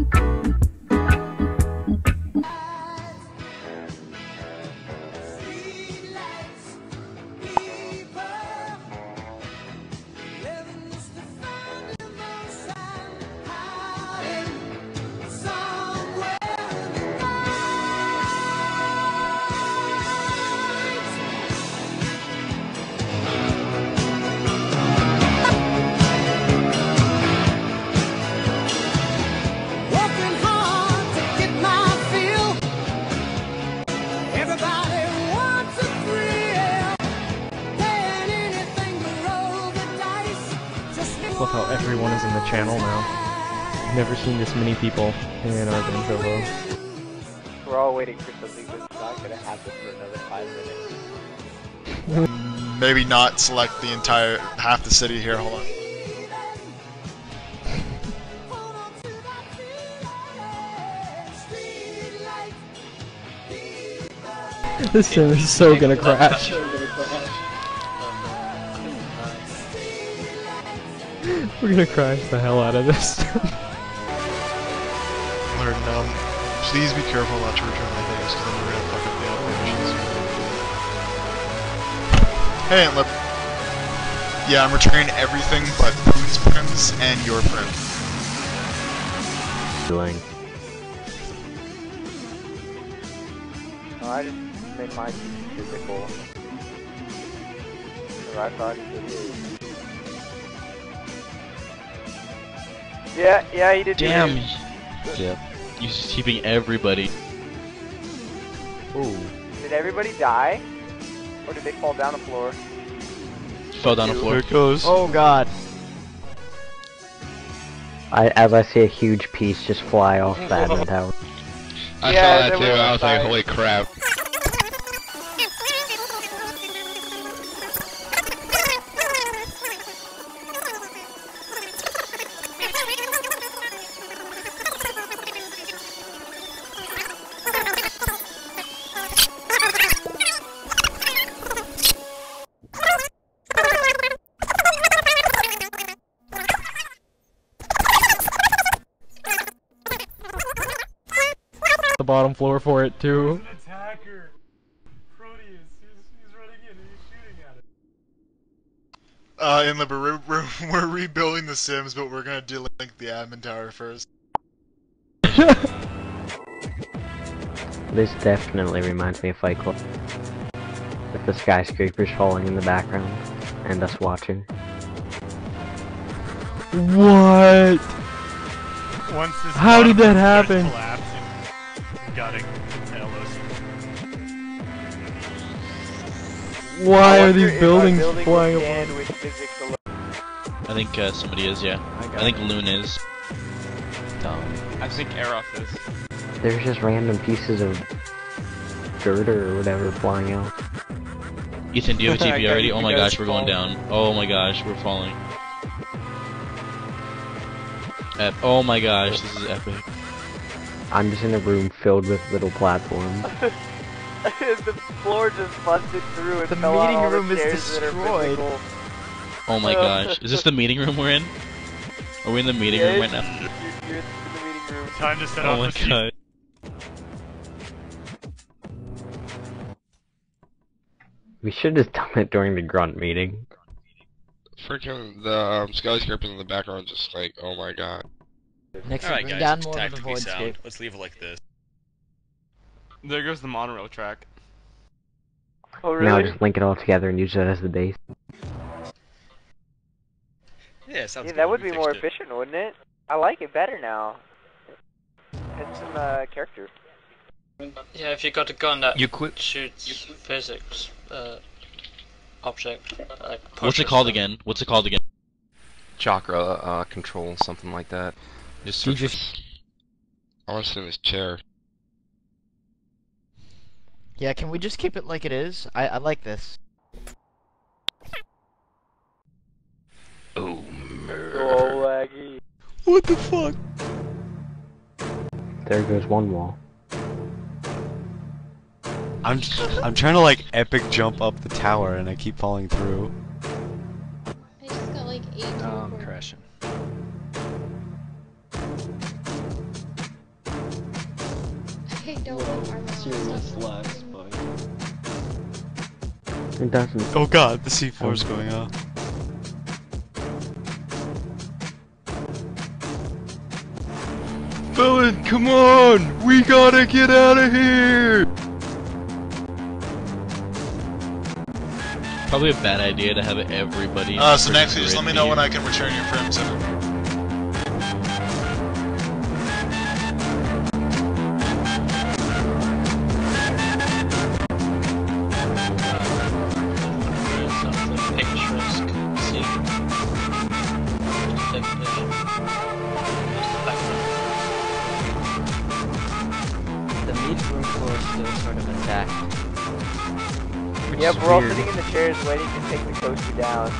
Love how everyone is in the channel now. I've never seen this many people in Urban Solo. We're all waiting for something that's not gonna happen for another 5 minutes. Maybe not select the entire half the city here. Hold on. This sim is so gonna crash. We're gonna crash the hell out of this. Learn, please be careful not to return my things, because then you're gonna fuck up the operations. Hey, Antlip. Yeah, I'm returning everything but Poon's prims and your prim. No, I just made mine physical. So I thought he did his. Yeah, he did. Damn. Yeah. You're just keeping everybody. Ooh. Did everybody die? Or did they fall down the floor? Fell down the floor. Here it goes. Oh god. As I see a huge piece just fly off the admin tower. I Yeah, saw that there too. was I was a like, fight. holy crap. The bottom floor for it too. Attacker. Proteus. He's running in and he's shooting at it. Inlib, we're rebuilding the Sims, but we're gonna delink the admin tower first. This definitely reminds me of Fight Club. With the skyscrapers falling in the background, and us watching. What? Once this How did that starts happen? collapsing, gutting Ellis. Why I are wonder these if our buildings building flying will apart? stand with physics alone. I think somebody is, yeah. I think Loon is. I think Aeroth is. There's just random pieces of girder or whatever flying out. Ethan, do you have a I TP got already? you Oh my guys gosh, we're going falling. down. Oh my gosh, we're falling. Oh my gosh, this is epic. I'm just in a room filled with little platforms. The floor just busted through and The fell out meeting all the room is stairs that are destroyed. physical. Oh my gosh. Is this the meeting room we're in? Are we in the meeting Yeah, room right now? You're in the meeting room. Time to set Oh off my the seat. god. We should have done it during the grunt meeting. Freaking the skyscrapers in the background, just like, oh my god. Next, Alright bring guys, down it's more of the tactically void sound. scape. Let's leave it like this. There goes the monorail track. Oh Now really? just link it all together and use it as the base. Yeah, sounds Yeah, good. that would We be more fixed it. efficient, wouldn't it? I like it better now. It's some character. Yeah, if you got a gun that You quit. shoots physics object, like What's it pushes called them. again? What's it called again? Chakra control, something like that. Just search for I want to sit in this chair. Yeah, can we just keep it like it is? I like this. oh, Oh, laggy. What the fuck? There goes one wall. I'm trying to like epic jump up the tower and I keep falling through. I just got like 8 I'm crashing. Hey, don't put armor on serious stuff. slacks, but It doesn't. Oh god, the C4 is going off. Villain, come on! We gotta get out of here! Probably a bad idea to have everybody. So next week, just let me know when I can return your primitive. the meat room floor is still sort of intact. Yeah, we're all sitting in the chairs waiting to take the coaster down.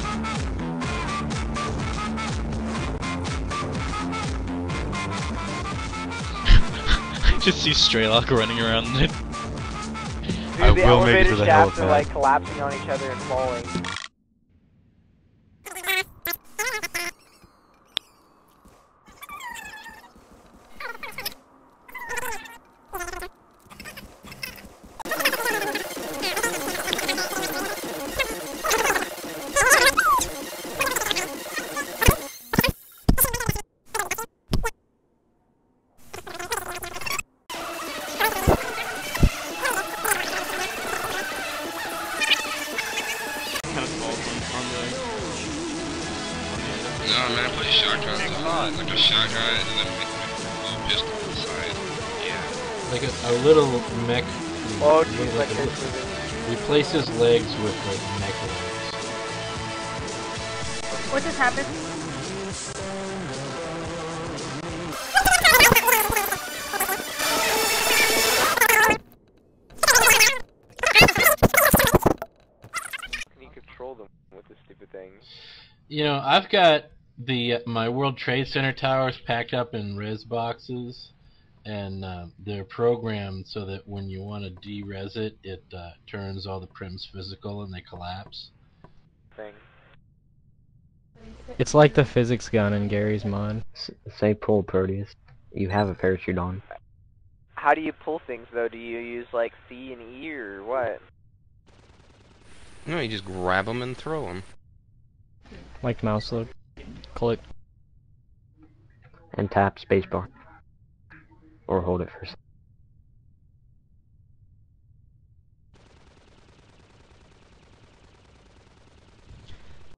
Just see Straylock running around it. Dude, the will make it elevator to the shafts are helipad. like collapsing on each other and falling. No, man, put a shotgun. Like a shotgun and then make a pistol on the side. Yeah. Like a little mech. Oh, geez, like this moving. Replace his legs with like mech legs. What just happened? Can you control them with this stupid thing? You know, I've got my World Trade Center towers packed up in res boxes, and they're programmed so that when you want to de-res it, it turns all the prims physical and they collapse. Thing. It's like the physics gun in Gary's mod. Say pull Proteus. You have a parachute on. How do you pull things though? Do you use like C and E or what? No, you just grab them and throw them. Like mouse load. Click. And tap spacebar. Or hold it first.